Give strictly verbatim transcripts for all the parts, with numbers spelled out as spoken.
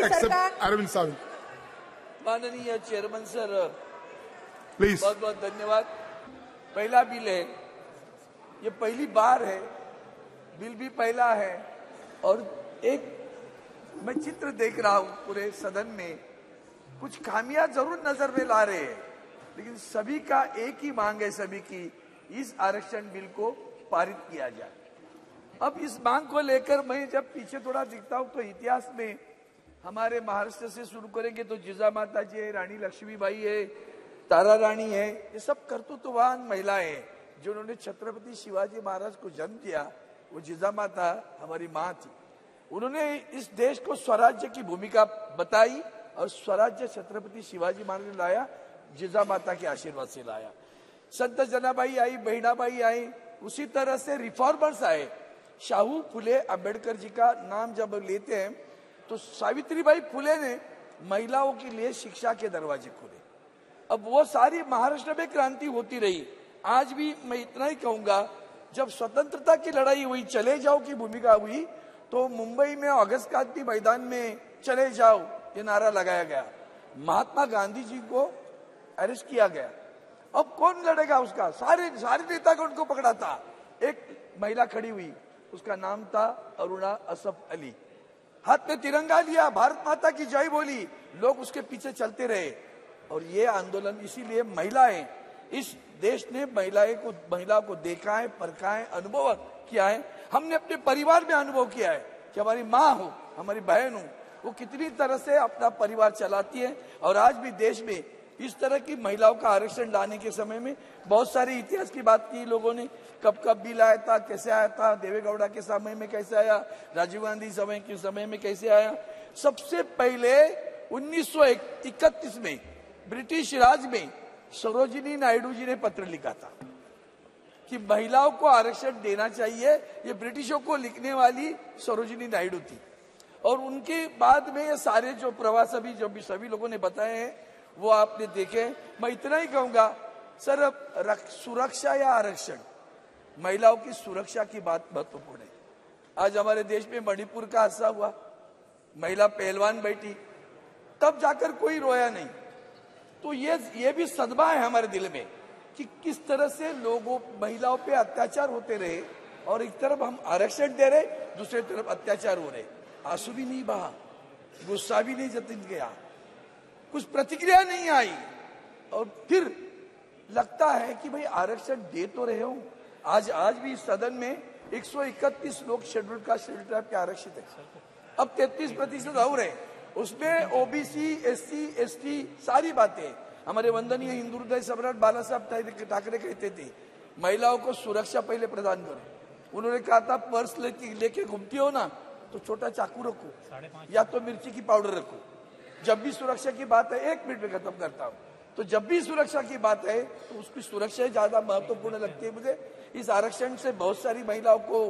सरकार अरविंद सावंत, माननीय chairman sir, please. बहुत बहुत धन्यवाद। पहला बिल है, ये पहली बार है, बिल भी पहला है और एक मैं चित्र देख रहा हूं पूरे सदन में, कुछ खामियां जरूर नजर में ला रहे हैं, लेकिन सभी का एक ही मांग है सभी की, इस आरक्षण बिल को पारित किया जाए। अब इस मांग को लेकर मैं जब पीछे थोड़ा दिखता हूं तो इतिहास में हमारे महाराष्ट्र से शुरू करेंगे तो जिजा माता जी है, रानी लक्ष्मीबाई है, तारा रानी है, ये सब कर्तृत्ववान महिलाएं हैं जिन्होंने छत्रपति शिवाजी महाराज को जन्म दिया। वो जिजा माता हमारी माँ थी, उन्होंने इस देश को स्वराज्य की भूमिका बताई और स्वराज्य छत्रपति शिवाजी महाराज ने लाया, जिजा माता के आशीर्वाद से लाया। संत जनाबाई आई, बहिणाबाई आई, उसी तरह से रिफॉर्मर्स आए। शाहू फुले अंबेडकर जी का नाम जब लेते हैं तो सावित्रीबाई फुले ने महिलाओं के लिए शिक्षा के दरवाजे खोले। अब वो सारी महाराष्ट्र में क्रांति होती रही। आज भी मैं इतना ही कहूंगा, जब स्वतंत्रता की लड़ाई हुई, चले जाओ की भूमिका हुई, तो मुंबई में अगस्त क्रांति मैदान में चले जाओ ये नारा लगाया गया, महात्मा गांधी जी को अरेस्ट किया गया। अब कौन लड़ेगा उसका? सारे सारे नेता को उनको पकड़ा था। एक महिला खड़ी हुई, उसका नाम था अरुणा असफ अली, हाथ में तिरंगा लिया, भारत माता की जय बोली, लोग उसके पीछे चलते रहे। और ये आंदोलन इसीलिए महिलाएं, इस देश ने महिलाएं को महिला को देखा है, परखा है, अनुभव किया है। हमने अपने परिवार में अनुभव किया है कि हमारी माँ हो, हमारी बहन हो, वो कितनी तरह से अपना परिवार चलाती है। और आज भी देश में इस तरह की महिलाओं का आरक्षण लाने के समय में बहुत सारे इतिहास की बात की लोगों ने, कब कब बिल आया था, कैसे आया था, देवेगौड़ा के समय में कैसे आया, राजीव गांधी समय के समय में कैसे आया। सबसे पहले उन्नीस सौ इकतीस में ब्रिटिश राज में सरोजिनी नायडू जी ने पत्र लिखा था कि महिलाओं को आरक्षण देना चाहिए। ये ब्रिटिशों को लिखने वाली सरोजिनी नायडू थी। और उनके बाद में ये सारे जो प्रवास अभी जो भी सभी लोगों ने बताए हैं वो आपने देखे। मैं इतना ही कहूंगा सर, सुरक्षा या आरक्षण, महिलाओं की सुरक्षा की बात महत्वपूर्ण है। आज हमारे देश में मणिपुर का हादसा हुआ, महिला पहलवान बैठी, तब जाकर कोई रोया नहीं। तो ये ये भी सदमा है हमारे दिल में कि किस तरह से लोगों महिलाओं पे अत्याचार होते रहे और एक तरफ हम आरक्षण दे रहे, दूसरी तरफ अत्याचार हो रहे। आंसू भी नहीं बहा, गुस्सा भी नहीं जतिन गया, कुछ प्रतिक्रिया नहीं आई। और फिर लगता है कि भाई आरक्षण दे तो रहे हो। आज आज भी सदन में एक सौ इकतीस लोग शेड्यूल का शेड्यूल ट्राइब के आरक्षित है, अब तैतीस प्रतिशत और है, उसमें ओबीसी, एससी, एसटी सारी बातें। हमारे वंदनीय हिंदू हृदय सम्राट बाला साहब ठाकरे कहते थे महिलाओं को सुरक्षा पहले प्रदान करो। उन्होंने कहा था पर्स लेके लेके घूमती हो ना तो छोटा चाकू रखो या तो मिर्ची की पाउडर रखो। जब भी सुरक्षा की बात है, एक मिनट में खत्म करता हूं, तो जब भी सुरक्षा की बात है तो उसकी सुरक्षा ज्यादा महत्वपूर्ण लगती है मुझे। इस आरक्षण से बहुत सारी महिलाओं को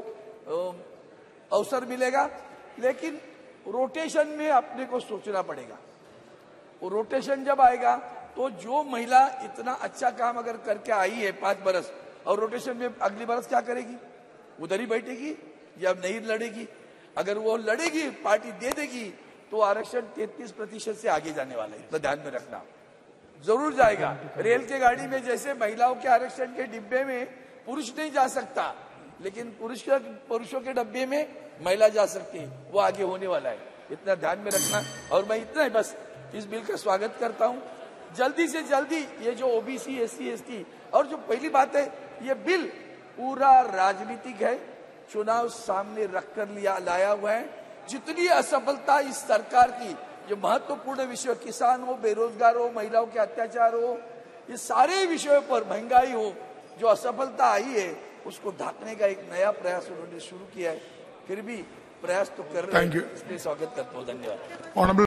अवसर मिलेगा, लेकिन रोटेशन में अपने को सोचना पड़ेगा। वो रोटेशन जब आएगा तो जो महिला इतना अच्छा काम अगर करके आई है पांच बरस और रोटेशन में अगली बरस क्या करेगी? उधर ही बैठेगी या नहीं लड़ेगी? अगर वो लड़ेगी, पार्टी दे देगी, तो आरक्षण तैतीस प्रतिशत से आगे जाने वाला है। तो ध्यान में रखना, जरूर जाएगा। रेल के गाड़ी में जैसे महिलाओं के आरक्षण के डिब्बे में पुरुष नहीं जा सकता, लेकिन पुरुष पुरुषों के डब्बे में महिला जा सकती है, वो आगे होने वाला है। इतना ध्यान में रखना। और मैं इतना ही बस इस बिल का स्वागत करता हूं। जल्दी से जल्दी ये जो ओबीसी, एससी, एसटी और जो पहली बात है, ये बिल पूरा राजनीतिक है, चुनाव सामने रखकर लिया लाया हुआ है। जितनी असफलता इस सरकार की, जो महत्वपूर्ण विषय, किसान हो, बेरोजगार हो, महिलाओं के अत्याचार हो, ये सारे विषयों पर, महंगाई हो, जो असफलता आई है उसको ढांकने का एक नया प्रयास उन्होंने शुरू किया है। फिर भी प्रयास तो कर रहे हैं, इसलिए स्वागत करता हूँ। धन्यवाद।